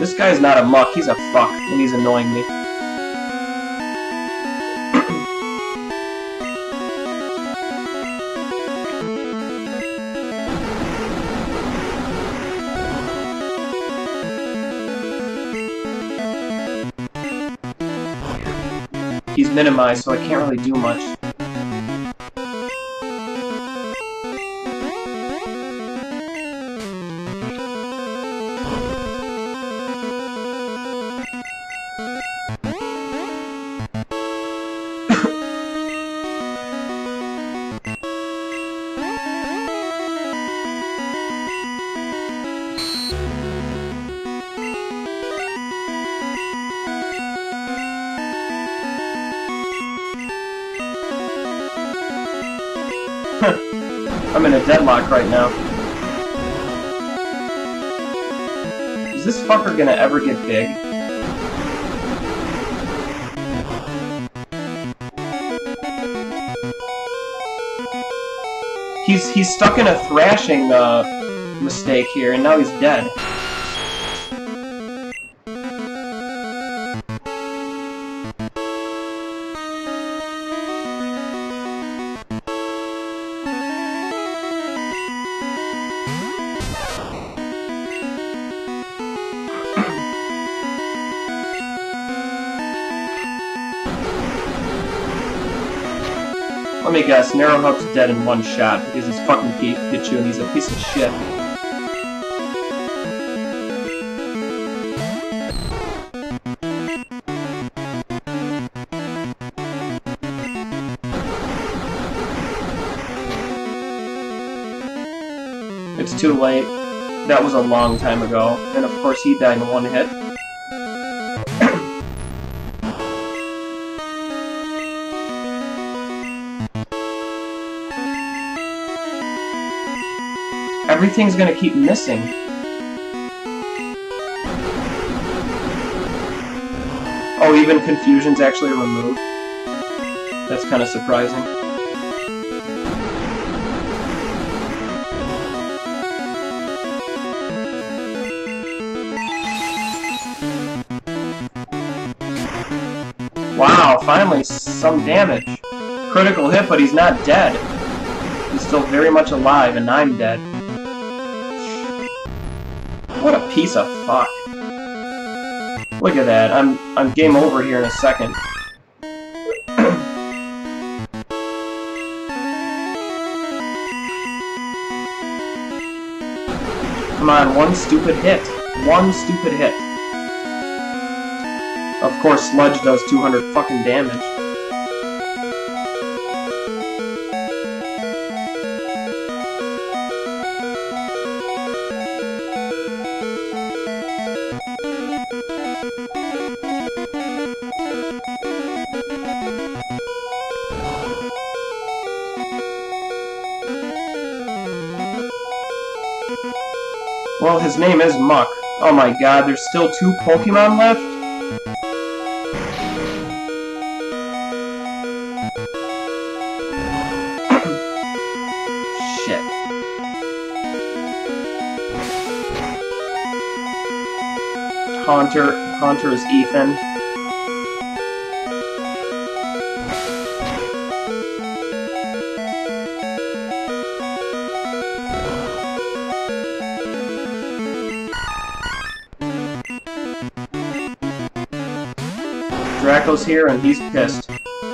This guy's not a muck, he's a fuck, and he's annoying me. He's minimized, so I can't really do much. I'm in a deadlock right now. Is this fucker gonna ever get big? He's stuck in a thrashing mistake here, and now he's dead. Let me guess, Narrow Hook's dead in one shot because he's fucking Pikachu and he's a piece of shit. It's too late. That was a long time ago. And of course he died in one hit. Everything's gonna keep missing. Oh, even confusion's actually removed. That's kind of surprising. Wow, finally some damage. Critical hit, but he's not dead. He's still very much alive, and I'm dead. What a piece of fuck. Look at that. I'm game over here in a second. Come on, one stupid hit. One stupid hit. Of course, Sludge does 200 fucking damage. Well, his name is Muck. Oh my god, there's still 2 Pokemon left? Shit. Haunter is Ethan. Draco's here and he's pissed.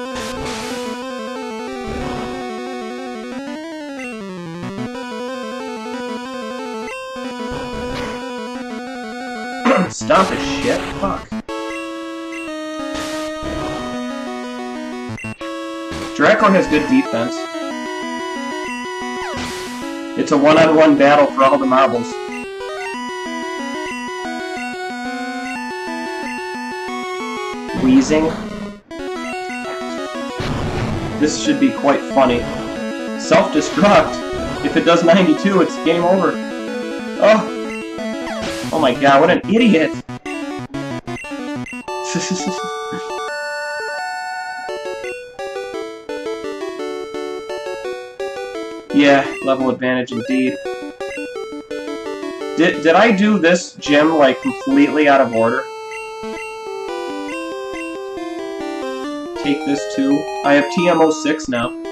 Stop this shit. Fuck. Draco has good defense. It's a one-on-one battle for all the marbles. Wheezing. This should be quite funny. Self-destruct. If it does 92, it's game over. Oh. Oh my god, what an idiot! Yeah, level advantage indeed. Did I do this gym, like, completely out of order? Take this too. I have TMO6 now.